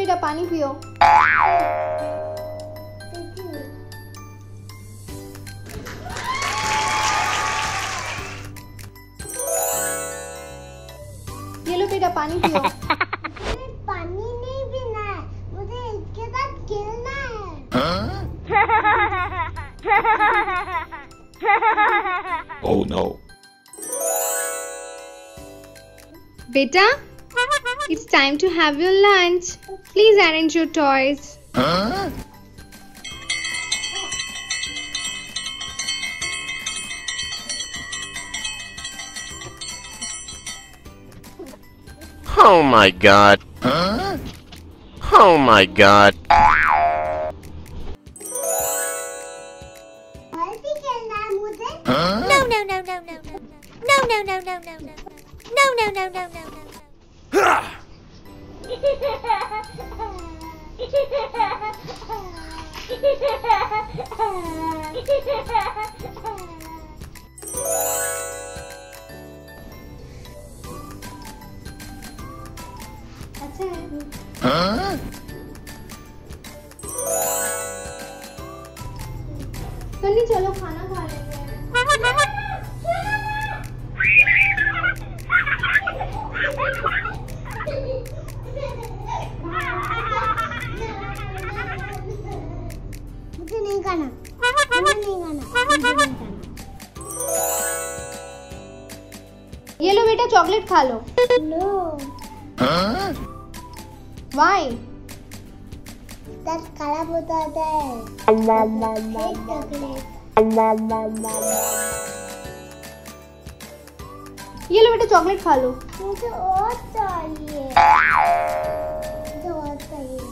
बेटा पानी पियो। ये लो बेटा पानी पियो। पानी नहीं पीना है, मुझे इसके साथ खेलना है। Oh no. बेटा, it's time to have your lunch. Please arrange your toys. Oh my god. Oh my god. और भी खेलना है मुझे। No, no, no, no, no, no. No, no, no, no, no, no. No, no, no, no, no, no. अच्छा है। सन्नी चलो खाना खा लेते हैं। मुझे नहीं खाना, मुझे नहीं खाना, मुझे नहीं खाना। ये लो बेटा चॉकलेट खा लो। No, Why? दर्द खराब होता है। एक चॉकलेट। ये लो बेटा चॉकलेट खा लो। मुझे और चाहिए, मुझे और चाहिए।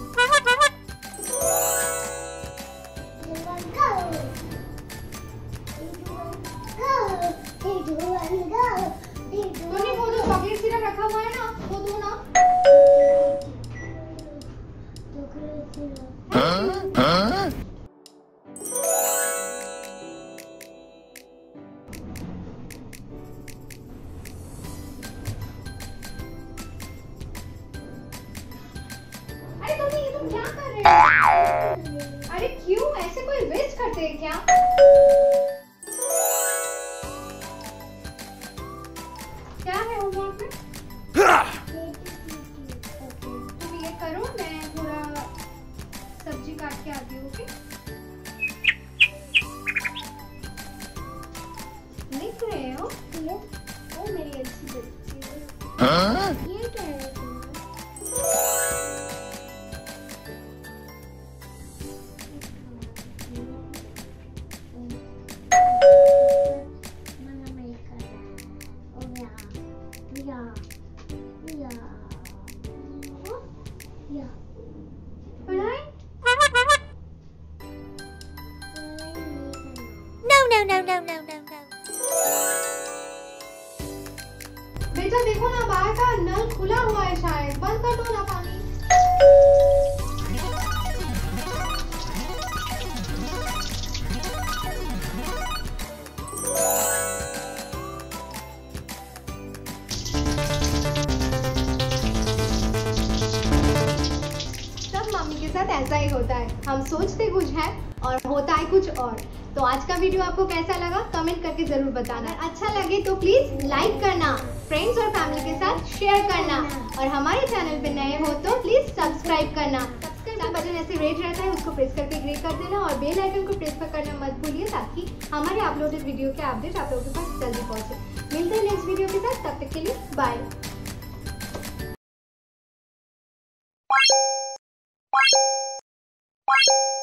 सन्नी वो जो चॉकलेट सिरप रखा हुआ है ना, वो दो ना। अरे सन्नी ये तुम क्या कर रहे हो? अरे क्यों ऐसे कोई वेस्ट करते हैं क्या? क्या है होमवर्क में? तुम ये करो, मैं थोड़ा सब्जी काट के आती हूँ। ओके? लिख रहे हो? ओ मेरी अच्छी बच्ची। ये क्या है? पढ़ाई? No, no, no, no, no, no, no. बेटा देखो ना, बाहर का नल खुला हुआ है, शायद बंद कर दो ना पानी। सब मम्मी के साथ ऐसा ही होता है, हम सोचते कुछ है और होता है कुछ और। तो आज का वीडियो आपको कैसा लगा कमेंट करके जरूर बताना। अच्छा लगे तो प्लीज लाइक करना, फ्रेंड्स और फैमिली के साथ शेयर करना, और हमारे चैनल पे नए हो तो प्लीज सब्सक्राइब करना। सब्सक्राइब बटन ऐसे रेड रहता है, उसको प्रेस करके ग्रे कर देना, और बेल आइकन को प्रेस करना मत भूलिए, ताकि हमारे अपलोडेड वीडियो के अपडेट आप लोगों के पास जल्दी पहुंचे। मिलते हैं नेक्स्ट वीडियो के साथ, तब तक के लिए बाय।